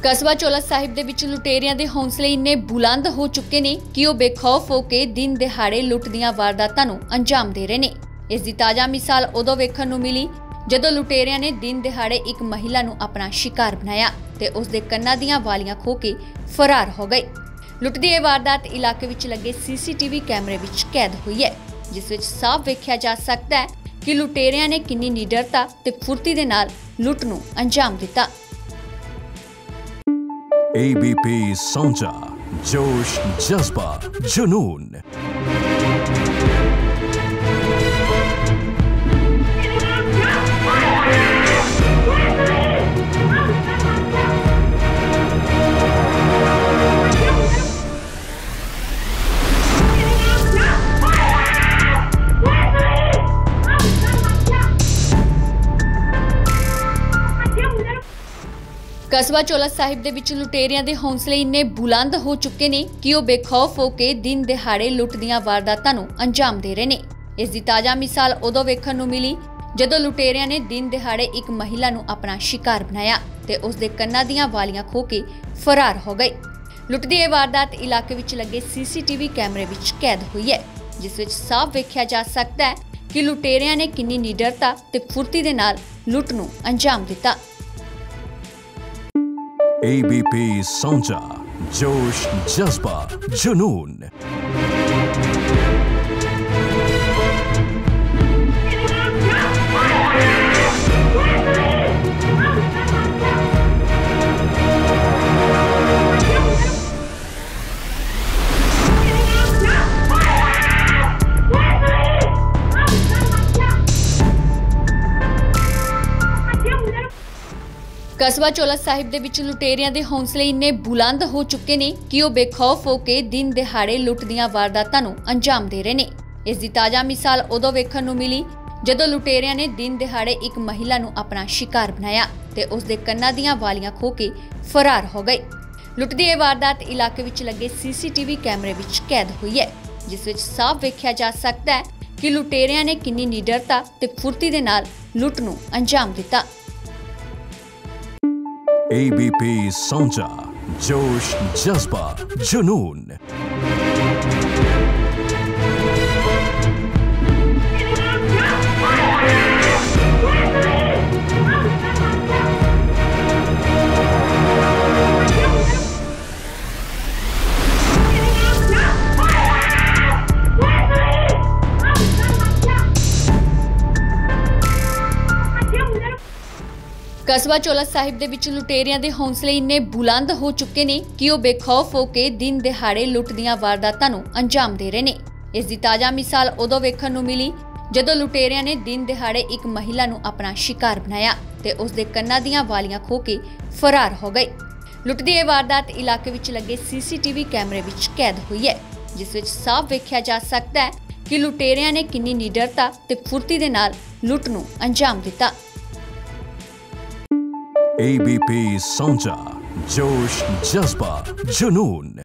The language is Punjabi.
ਕਸਬਾ ਚੋਲਾ ਸਾਹਿਬ ਦੇ ਵਿੱਚ ਲੁਟੇਰਿਆਂ ਦੇ ਹੌਸਲੇ ਇੰਨੇ ਬੁਲੰਦ ਹੋ ਚੁੱਕੇ ਨੇ ਕਿ ਉਹ ਬੇਖੌਫ ਹੋ ਕੇ ਦਿਨ ਦਿਹਾੜੇ ਲੁੱਟ ਦੀਆਂ ਵਾਰਦਾਤਾਂ ਨੂੰ ਅੰਜਾਮ ਦੇ ਰਹੇ ਨੇ। ਇਸ ਦੀ ਤਾਜ਼ਾ ਮਿਸਾਲ ਉਦੋਂ ਵੇਖਣ ਨੂੰ ਮਿਲੀ ਜਦੋਂ ਲੁਟੇਰਿਆਂ ਨੇ ਦਿਨ ਦਿਹਾੜੇ ਇੱਕ ਮਹਿਲਾ ਨੂੰ ਆਪਣਾ ਸ਼ਿਕਾਰ ਬਣਾਇਆ ਤੇ ਉਸ ਦੇ ਕੰਨਾਂ ਦੀਆਂ ਵਾਲੀਆਂ ਖੋਹ ਕੇ ਫਰਾਰ ਹੋ ਗਏ। ਲੁੱਟ ਦੀ ਇਹ ਵਾਰਦਾਤ ਇਲਾਕੇ ਵਿੱਚ ਲੱਗੇ ਸੀਸੀਟੀਵੀ ਕੈਮਰੇ ਵਿੱਚ ਕੈਦ ਹੋਈ ਹੈ, ਜਿਸ ਵਿੱਚ ਸਾਫ਼ ਵੇਖਿਆ ਜਾ ਸਕਦਾ ਹੈ ਕਿ ਲੁਟੇਰਿਆਂ ਨੇ ਕਿੰਨੀ ਨਿਡਰਤਾ ਤੇ ਫੁਰਤੀ ਦੇ ਨਾਲ ਲੁੱਟ ਨੂੰ ਅੰਜਾਮ ਦਿੱਤਾ। ABP Sonja, जोश, जज्बा, जुनून। ਕਸਬਾ ਚੋਲਾ ਸਾਹਿਬ ਦੇ ਵਿੱਚ ਲੁਟੇਰਿਆਂ ਦੇ ਹੌਸਲੇ ਇੰਨੇ ਬੁਲੰਦ ਹੋ ਚੁੱਕੇ ਨੇ ਕਿ ਉਹ ਬੇਖੌਫ ਹੋ ਕੇ ਦਿਨ ਦਿਹਾੜੇ ਲੁੱਟ ਦੀਆਂ ਵਾਰਦਾਤਾਂ ਨੂੰ ਅੰਜਾਮ ਦੇ ਰਹੇ ਨੇ। ਇਸ ਦੀ ਤਾਜ਼ਾ ਮਿਸਾਲ ਉਦੋਂ ਵੇਖਣ ਨੂੰ ਮਿਲੀ ਜਦੋਂ ਲੁਟੇਰਿਆਂ ਨੇ ਦਿਨ ਦਿਹਾੜੇ ਇੱਕ ਮਹਿਲਾ ਨੂੰ ਆਪਣਾ ਸ਼ਿਕਾਰ ਬਣਾਇਆ ਤੇ ਉਸ ਦੇ ਕੰਨਾਂ ਦੀਆਂ ਵਾਲੀਆਂ ਖੋਹ ਕੇ ਫਰਾਰ ਹੋ ਗਏ। ਲੁੱਟ ਦੀ ਇਹ ਵਾਰਦਾਤ ਇਲਾਕੇ ਵਿੱਚ ਲੱਗੇ ਸੀਸੀਟੀਵੀ ਕੈਮਰੇ ਵਿੱਚ ਕੈਦ ਹੋਈ ਹੈ, ਜਿਸ ਵਿੱਚ ਸਾਫ਼ ਵੇਖਿਆ ਜਾ ਸਕਦਾ ਹੈ ਕਿ ਲੁਟੇਰਿਆਂ ਨੇ ਕਿੰਨੀ ਨਿਡਰਤਾ ਤੇ ਫੁਰਤੀ ਦੇ ਨਾਲ ਲੁੱਟ ਨੂੰ ਅੰਜਾਮ ਦਿੱਤਾ। ABP Sonja, जोश, जज्बा, जुनून। ਕਸਬਾ ਚੋਲਾ ਸਾਹਿਬ ਦੇ ਵਿੱਚ ਲੁਟੇਰਿਆਂ ਦੇ ਹੌਸਲੇ ਇੰਨੇ ਬੁਲੰਦ ਹੋ ਚੁੱਕੇ ਨੇ ਕਿ ਉਹ ਬੇਖੌਫ ਹੋ ਕੇ ਦਿਨ ਦਿਹਾੜੇ ਲੁੱਟ ਦੀਆਂ ਵਾਰਦਾਤਾਂ ਨੂੰ ਅੰਜਾਮ ਦੇ ਰਹੇ ਨੇ। ਇਸ ਦੀ ਤਾਜ਼ਾ ਮਿਸਾਲ ਉਦੋਂ ਵੇਖਣ ਨੂੰ ਮਿਲੀ ਜਦੋਂ ਲੁਟੇਰਿਆਂ ਨੇ ਦਿਨ ਦਿਹਾੜੇ ਇੱਕ ਮਹਿਲਾ ਨੂੰ ਆਪਣਾ ਸ਼ਿਕਾਰ ਬਣਾਇਆ ਤੇ ਉਸ ਦੇ ਕੰਨਾਂ ਦੀਆਂ ਵਾਲੀਆਂ ਖੋਹ ਕੇ ਫਰਾਰ ਹੋ ਗਏ। ਲੁੱਟ ਦੀ ਇਹ ਵਾਰਦਾਤ ਇਲਾਕੇ ਵਿੱਚ ਲੱਗੇ ਸੀਸੀਟੀਵੀ ਕੈਮਰੇ ਵਿੱਚ ਕੈਦ ਹੋਈ ਹੈ, ਜਿਸ ਵਿੱਚ ਸਾਫ਼ ਵੇਖਿਆ ਜਾ ਸਕਦਾ ਹੈ ਕਿ ਲੁਟੇਰਿਆਂ ਨੇ ਕਿੰਨੀ ਨਿਡਰਤਾ ਤੇ ਫੁਰਤੀ ਦੇ ਨਾਲ ਲੁੱਟ ਨੂੰ ਅੰਜਾਮ ਦਿੱਤਾ। ABP Sonja, जोश, जज्बा, जुनून। ਕਸਬਾ ਚੋਲਾ ਸਾਹਿਬ ਦੇ ਵਿੱਚ ਲੁਟੇਰਿਆਂ ਦੇ ਹੌਸਲੇ ਇੰਨੇ ਬੁਲੰਦ ਹੋ ਚੁੱਕੇ ਨੇ ਕਿ ਉਹ ਬੇਖੌਫ ਹੋ ਕੇ ਦਿਨ ਦਿਹਾੜੇ ਲੁੱਟ ਦੀਆਂ ਵਾਰਦਾਤਾਂ ਨੂੰ ਅੰਜਾਮ ਦੇ ਰਹੇ ਨੇ। ਇਸ ਦੀ ਤਾਜ਼ਾ ਮਿਸਾਲ ਉਦੋਂ ਵੇਖਣ ਨੂੰ ਮਿਲੀ ਜਦੋਂ ਲੁਟੇਰਿਆਂ ਨੇ ਦਿਨ ਦਿਹਾੜੇ ਇੱਕ ਮਹਿਲਾ ਨੂੰ ਆਪਣਾ ਸ਼ਿਕਾਰ ਬਣਾਇਆ ਤੇ ਉਸ ਦੇ ਕੰਨਾਂ ਦੀਆਂ ਵਾਲੀਆਂ ਖੋਹ ਕੇ ਫਰਾਰ ਹੋ ਗਏ। ਲੁੱਟ ਦੀ ਇਹ ਵਾਰਦਾਤ ਇਲਾਕੇ ਵਿੱਚ ਲੱਗੇ ਸੀਸੀਟੀਵੀ ਕੈਮਰੇ ਵਿੱਚ ਕੈਦ ਹੋਈ ਹੈ, ਜਿਸ ਵਿੱਚ ਸਾਫ਼ ਵੇਖਿਆ ਜਾ ਸਕਦਾ ਹੈ ਕਿ ਲੁਟੇਰਿਆਂ ਨੇ ਕਿੰਨੀ ਨਿਡਰਤਾ ਤੇ ਫੁਰਤੀ ਦੇ ਨਾਲ ਲੁੱਟ ਨੂੰ ਅੰਜਾਮ ਦਿੱਤਾ। ABP Sonja, जोश, जज्बा, जुनून।